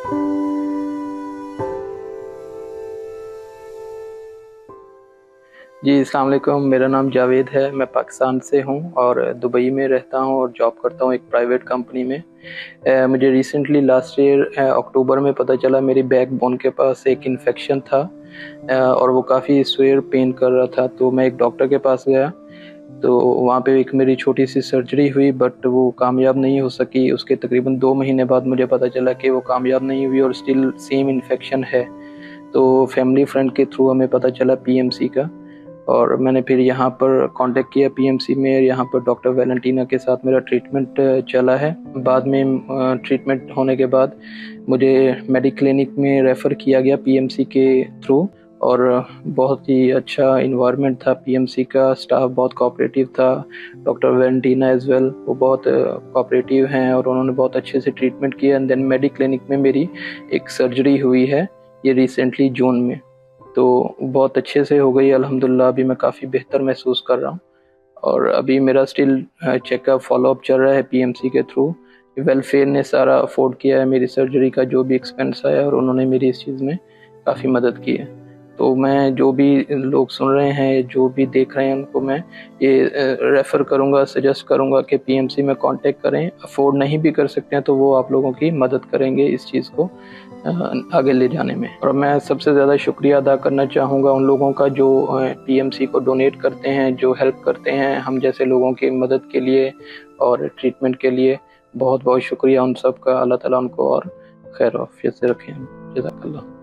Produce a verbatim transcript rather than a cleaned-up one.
जी, अस्सलाम वालेकुम। मेरा नाम जावेद है। मैं पाकिस्तान से हूँ और दुबई में रहता हूँ और जॉब करता हूँ एक प्राइवेट कंपनी में। अ, मुझे रिसेंटली लास्ट ईयर अक्टूबर में पता चला मेरी बैक बोन के पास एक इन्फेक्शन था अ, और वो काफ़ी स्वेयर पेन कर रहा था। तो मैं एक डॉक्टर के पास गया, तो वहाँ पे एक मेरी छोटी सी सर्जरी हुई, बट वो कामयाब नहीं हो सकी। उसके तकरीबन दो महीने बाद मुझे पता चला कि वो कामयाब नहीं हुई और स्टिल सेम इन्फेक्शन है। तो फैमिली फ्रेंड के थ्रू हमें पता चला पीएमसी का, और मैंने फिर यहाँ पर कांटेक्ट किया पीएमसी में। यहाँ पर डॉक्टर वैलेंटीना के साथ मेरा ट्रीटमेंट चला है। बाद में ट्रीटमेंट होने के बाद मुझे मेडिक्लिनिक में रेफ़र किया गया पीएमसी के थ्रू, और बहुत ही अच्छा इन्वायरमेंट था। पीएमसी का स्टाफ बहुत कोऑपरेटिव था। डॉक्टर वैलेंटीना एज वेल, वो बहुत कोऑपरेटिव हैं और उन्होंने बहुत अच्छे से ट्रीटमेंट किया। एंड देन मेडिक्लिनिक में मेरी एक सर्जरी हुई है, ये रिसेंटली जून में, तो बहुत अच्छे से हो गई अल्हम्दुलिल्लाह। अभी मैं काफ़ी बेहतर महसूस कर रहा हूँ और अभी मेरा स्टिल चेकअप फॉलोअप चल रहा है पीएमसी के थ्रू। वेलफेयर ने सारा अफोर्ड किया है मेरी सर्जरी का जो भी एक्सपेंस आया, और उन्होंने मेरी इस चीज़ में काफ़ी मदद की है। तो मैं जो भी लोग सुन रहे हैं, जो भी देख रहे हैं, उनको मैं ये रेफ़र करूँगा, सजेस्ट करूँगा कि पीएमसी में कांटेक्ट करें। अफोर्ड नहीं भी कर सकते हैं तो वो आप लोगों की मदद करेंगे इस चीज़ को आगे ले जाने में। और मैं सबसे ज़्यादा शुक्रिया अदा करना चाहूँगा उन लोगों का जो पीएमसी को डोनेट करते हैं, जो हेल्प करते हैं हम जैसे लोगों की मदद के लिए और ट्रीटमेंट के लिए। बहुत बहुत शुक्रिया उन सब का। अल्लाह ताला उनको और खैर आफियत से रखें। जज़ाकल्लाह।